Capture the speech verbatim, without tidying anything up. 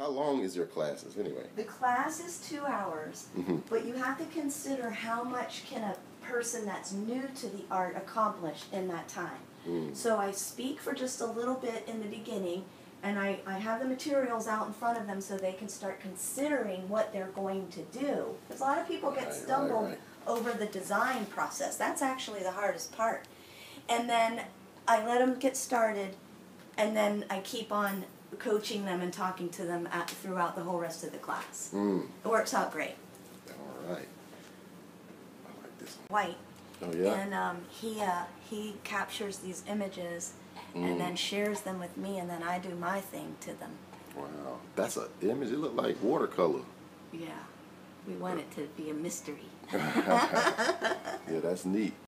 How long is your classes anyway? The class is two hours, Mm-hmm. but you have to consider how much can a person that's new to the art accomplish in that time. Mm. So I speak for just a little bit in the beginning, and I, I have the materials out in front of them so they can start considering what they're going to do. Because a lot of people get Right, stumbled right, right. over the design process. That's actually the hardest part. And then I let them get started, and then I keep on coaching them and talking to them at, throughout the whole rest of the class. Mm. It works out great. All right. I like this one. White. Oh, yeah? And um, he, uh, he captures these images Mm. and then shares them with me, and then I do my thing to them. Wow. That's an image. It looked like watercolor. Yeah. We want it to be a mystery. Yeah, that's neat.